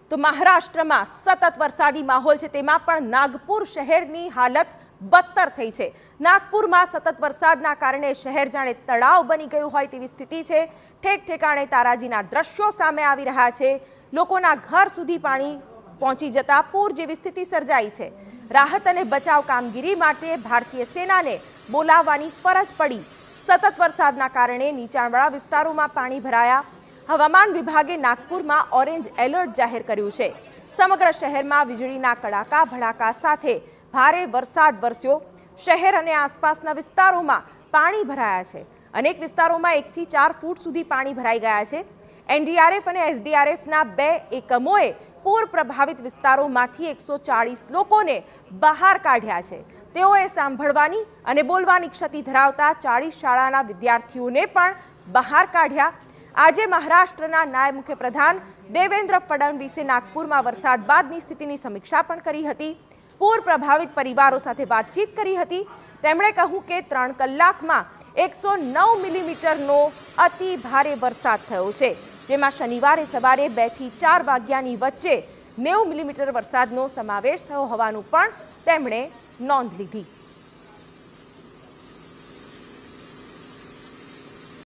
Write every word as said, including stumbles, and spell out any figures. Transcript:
તો મહારાષ્ટ્રમાં સતત વરસાદી માહોલ છે, તેમાં પણ નાગપુર શહેરની હાલત બદતર થઈ છે। નાગપુરમાં સતત વરસાદના કારણે શહેર જાણે તળાવ બની ગયું હોય તેવી સ્થિતિ છે। ઠેક ઠેકાણે તારાજીના દ્રશ્યો સામે આવી રહ્યા છે। લોકોના ઘર સુધી પાણી પહોંચી જતા પૂર જેવી સ્થિતિ સર્જાઈ છે। રાહત અને બચાવ કામગીરી માટે ભારતીય સેનાને બોલાવવાની ફરજ પડી। સતત વરસાદના કારણે નીચાણવાળા વિસ્તારોમાં પાણી ભરાયા। હવામાન વિભાગે નાગપુરમાં ઓરેન્જ એલર્ટ જાહેર કર્યું છે। સમગ્ર શહેરમાં વીજળીના કડાકા ભડાકા સાથે ભારે વરસાદ વરસ્યો। શહેર અને આસપાસના વિસ્તારોમાં પાણી ભરાયા છે। અનેક વિસ્તારોમાં એકથી ચાર ફૂટ સુધી પાણી ભરાઈ ગયા છે। એનડીઆરએફ અને એસડીઆરએફના બે એકમોએ પૂર પ્રભાવિત વિસ્તારોમાંથી એકસો ચાળીસ લોકોને બહાર કાઢ્યા છે। તેઓએ સાંભળવાની અને બોલવાની ક્ષતિ ધરાવતા ચાળીસ શાળાના વિદ્યાર્થીઓને પણ બહાર કાઢ્યા। આજે મહારાષ્ટ્રના નાયબ મુખ્યપ્રધાન દેવેન્દ્ર ફડણવીસે નાગપુરમાં વરસાદ બાદની સ્થિતિની સમીક્ષા પણ કરી હતી। પૂર પ્રભાવિત પરિવારો સાથે વાતચીત કરી હતી। તેમણે કહ્યું કે ત્રણ કલાકમાં એકસો નવ મિલીમીટરનો અતિ ભારે વરસાદ થયો છે, જેમાં શનિવારે સવારે બે થી ચાર વાગ્યાની વચ્ચે નેવું મિલીમીટર વરસાદનો સમાવેશ થયો હોવાનું પણ તેમણે નોંધ લીધી।